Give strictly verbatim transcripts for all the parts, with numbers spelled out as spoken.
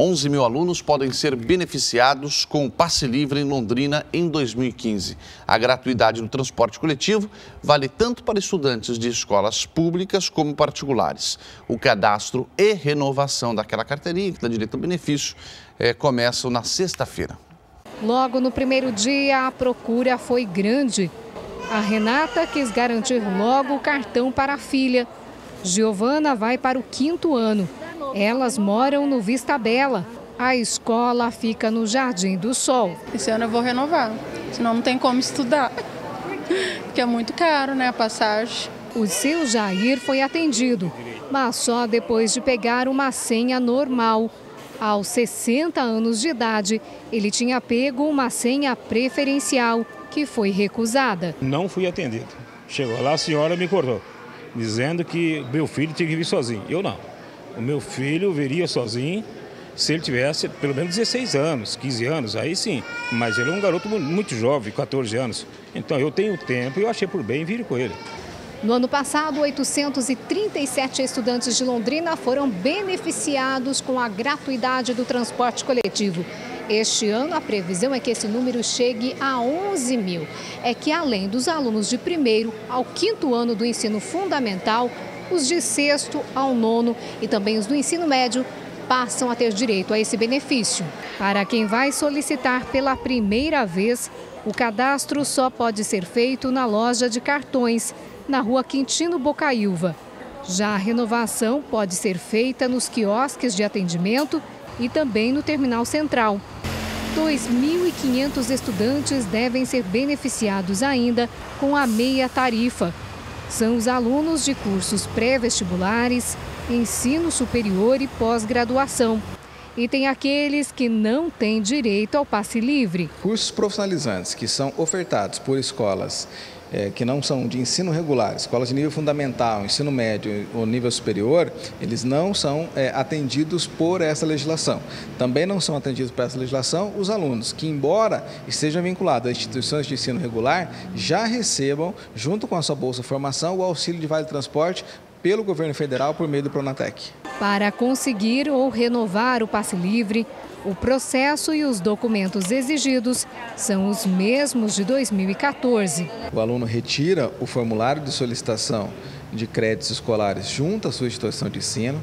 onze mil alunos podem ser beneficiados com o Passe Livre em Londrina em dois mil e quinze. A gratuidade do transporte coletivo vale tanto para estudantes de escolas públicas como particulares. O cadastro e renovação daquela carteirinha que dá direito ao benefício é, começam na sexta-feira. Logo no primeiro dia, a procura foi grande. A Renata quis garantir logo o cartão para a filha. Giovana vai para o quinto ano. Elas moram no Vista Bela. A escola fica no Jardim do Sol. Esse ano eu vou renovar, senão não tem como estudar, porque é muito caro, né, a passagem. O seu Jair foi atendido, mas só depois de pegar uma senha normal. Aos sessenta anos de idade, ele tinha pego uma senha preferencial, que foi recusada. Não fui atendido. Chegou lá, a senhora me cortou, dizendo que meu filho tinha que vir sozinho. Eu não. O meu filho viria sozinho se ele tivesse pelo menos dezesseis anos, quinze anos, aí sim. Mas ele é um garoto muito jovem, quatorze anos. Então eu tenho tempo e eu achei por bem vir com ele. No ano passado, oitocentos e trinta e sete estudantes de Londrina foram beneficiados com a gratuidade do transporte coletivo. Este ano, a previsão é que esse número chegue a onze mil. É que, além dos alunos de primeiro ao quinto ano do ensino fundamental, os de sexto ao nono e também os do ensino médio passam a ter direito a esse benefício. Para quem vai solicitar pela primeira vez, o cadastro só pode ser feito na loja de cartões, na rua Quintino Bocaiúva. Já a renovação pode ser feita nos quiosques de atendimento e também no Terminal Central. dois mil e quinhentos estudantes devem ser beneficiados ainda com a meia tarifa. São os alunos de cursos pré-vestibulares, ensino superior e pós-graduação. E tem aqueles que não têm direito ao passe livre. Cursos profissionalizantes que são ofertados por escolas é, que não são de ensino regular, escolas de nível fundamental, ensino médio ou nível superior, eles não são é, atendidos por essa legislação. Também não são atendidos por essa legislação os alunos que, embora estejam vinculados a instituições de ensino regular, já recebam, junto com a sua Bolsa Formação, o auxílio de Vale Transporte pelo governo federal por meio do Pronatec. Para conseguir ou renovar o passe livre, o processo e os documentos exigidos são os mesmos de dois mil e quatorze. O aluno retira o formulário de solicitação de créditos escolares junto à sua instituição de ensino,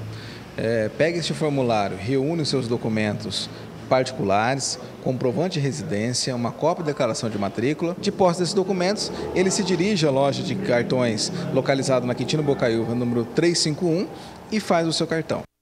é, pega este formulário, reúne os seus documentos particulares, comprovante de residência, uma cópia de declaração de matrícula. De posse desses documentos, ele se dirige à loja de cartões localizada na Quintino Bocaiúva, número trezentos e cinquenta e um, e faz o seu cartão.